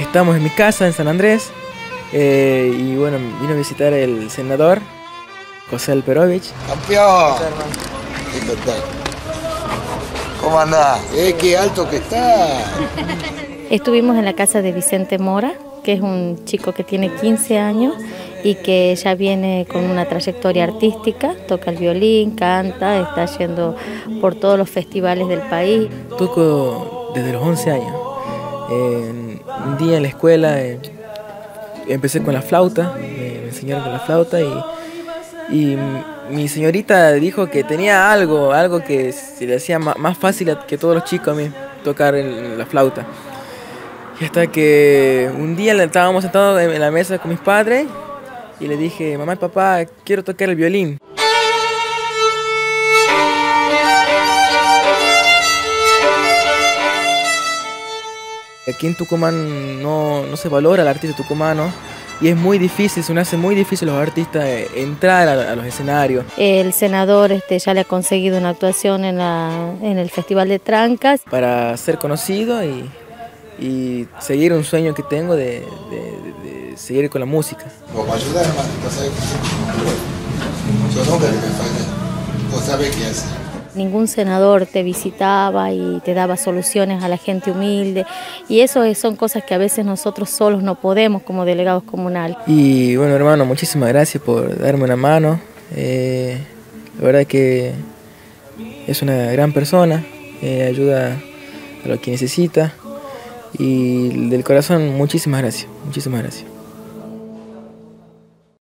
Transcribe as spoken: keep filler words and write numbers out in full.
estamos en mi casa en San Andrés eh, y bueno, vino a visitar el senador José Alperovich. ¡Campeón! ¿Qué tal? ¿Cómo andás? ¡Eh, qué alto que está! Estuvimos en la casa de Vicente Mora, que es un chico que tiene quince años y que ya viene con una trayectoria artística, toca el violín, canta, está yendo por todos los festivales del país. Toco desde los once años. Eh, un día en la escuela eh, empecé con la flauta, me, me enseñaron con la flauta y, y mi señorita dijo que tenía algo, algo que se le hacía más fácil que todos los chicos a mí tocar en la flauta. Y hasta que un día estábamos sentados en la mesa con mis padres y le dije, mamá y papá, quiero tocar el violín. Aquí en Tucumán no, no se valora al artista tucumano y es muy difícil, se nos hace muy difícil a los artistas entrar a, a los escenarios. El senador este, ya le ha conseguido una actuación en, la, en el Festival de Trancas. Para ser conocido y, y seguir un sueño que tengo de, de, de, de seguir con la música. Vamos a ayudar, hermano. Yo nunca que me falla. Vos sabés qué hacer. Ningún senador te visitaba y te daba soluciones a la gente humilde y eso son cosas que a veces nosotros solos no podemos como delegados comunales. Y bueno, hermano, muchísimas gracias por darme una mano. Eh, la verdad que es una gran persona, eh, ayuda a lo que necesita y del corazón muchísimas gracias, muchísimas gracias.